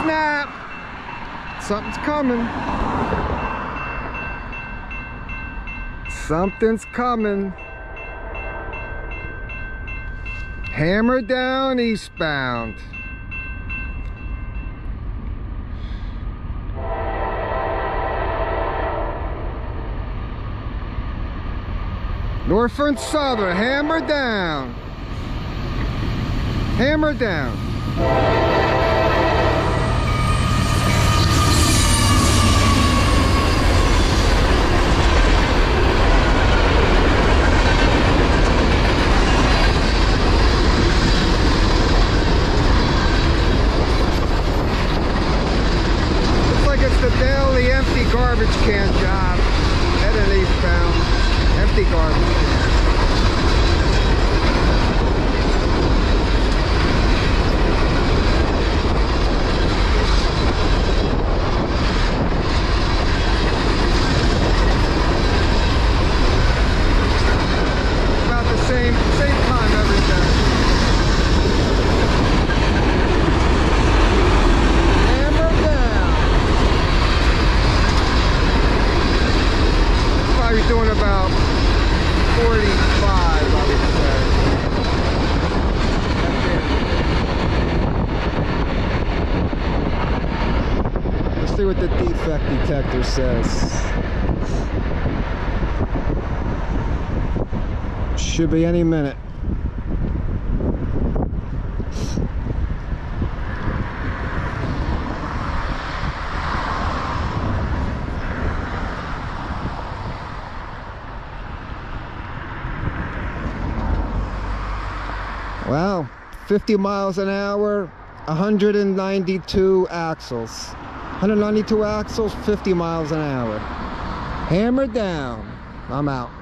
snap. Something's coming. Something's coming. Hammer down eastbound. Norfolk Southern, hammer down. Hammer down. Looks like it's the daily empty garbage can job. Heading eastbound. Empty garbage can. Same time every day. Hammer down. Probably doing about 45, I would say. Let's see what the defect detector says. Should be any minute. Wow, 50 miles an hour, 192 axles. 192 axles, 50 miles an hour. Hammer down. I'm out.